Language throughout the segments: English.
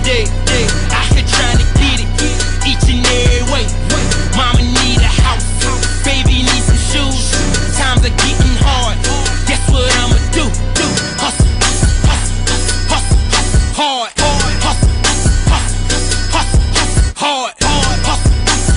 day. Out here trying to get it each and every way. Mama need a house, baby need some shoes. Times are getting hard, guess what I'ma do? Hustle, hustle, hustle, hard, hustle, hustle, hard, hustle,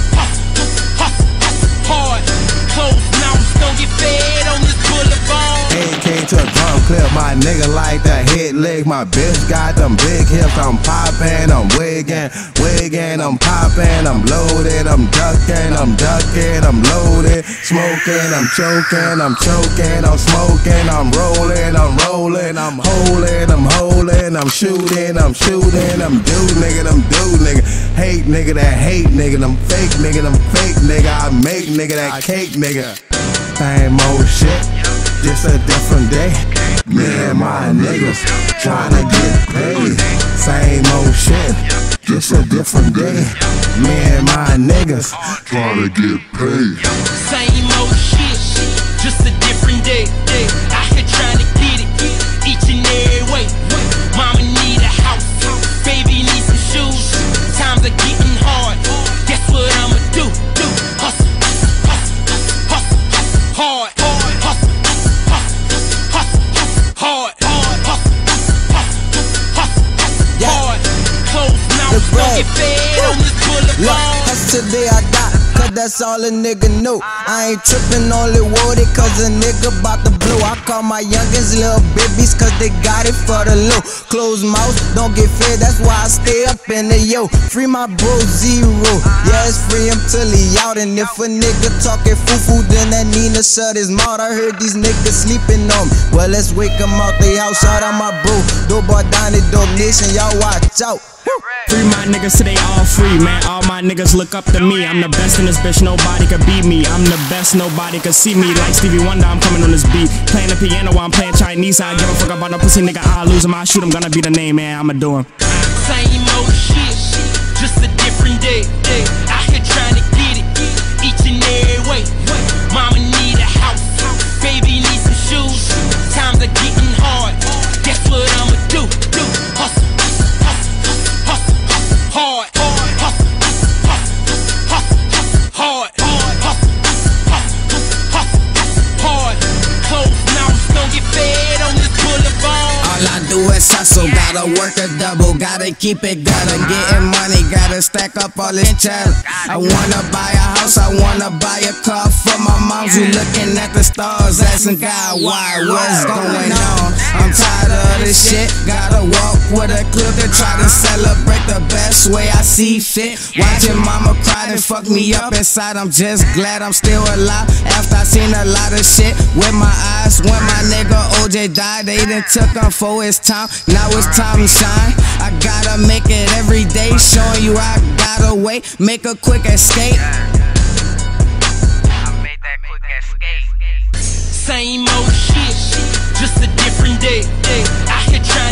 hard. Closed mouths don't get fed on this boulevard. AK to a drum clip, my nigga like the hit lick. My bitch got them big hips, I'm poppin', I'm wiggin', I'm poppin', I'm loaded, I'm duckin', I'm loaded, smokin', I'm chokin', I'm smokin', I'm rollin', I'm holdin', I'm shootin', I'm dude nigga, hate nigga that hate nigga, them fake nigga, I make nigga that cake nigga. Same old shit, just a different day. Me and my niggas tryna get paid. Same old shit, just a different day. Me and my niggas tryna get paid. Same old shit, just a different day. Out here tryna get it each and every way. Mama need a house, baby need some shoes. Times are getting hard, guess what I'ma do? Hustle, hustle, hard, hustle, hard, hard. Closed mouths don't get fed on this boulevard. Hustle today I die, cause that's all a nigga know. I ain't trippin', only worried cause a nigga bout to blow. I call my youngins little babies cause they got it for the low. Closed mouth, don't get fed, that's why I stay up in the yo. Free my bro Zero, yeah it's free him till he out. And if a nigga talkin' foo-foo, then that Nina shut his mouth. I heard these niggas sleeping on me, well let's wake them out they house. Shout out my bro, Dope Boy Donnie, Dope Nation, y'all watch out. Free my niggas today all free, man. All my niggas look up to me. I'm the best in this bitch, nobody could beat me. I'm the best, nobody could see me. Like Stevie Wonder, I'm coming on this beat. Playing the piano while I'm playing Chinese. I give a fuck about no pussy nigga, I'll lose him, I'll shoot him. Gonna be the name, man, I'ma do him. Same old shit, just a different day. Out here trying to get it each and every way. Mama need a house, baby need some shoes. Times are getting hard, guess what I'ma do? Hustle, hustle, hard, hustle, hard, hard. Closed mouths don't get fed on this boulevard. All I do is hustle, gotta work a double, gotta keep it gutter. Getting money, gotta stack up all this cheddar. I wanna buy a house, I wanna buy a car for my moms who looking at the stars, asking God why, what's going on? I'm tired of this shit, gotta walk with a clip and try to celebrate the best way I see fit. Watching mama cry and fuck me up inside, I'm just glad I'm still alive. After I seen a lot of shit with my eyes, when my nigga OJ died, they done took him for his time. Now it's time to shine. I gotta make it every day, showing you I got a way, make a quick escape. Same old shit, just a different day. Out here trying